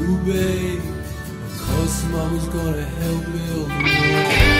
babe, 'cause mama's gonna help build the world.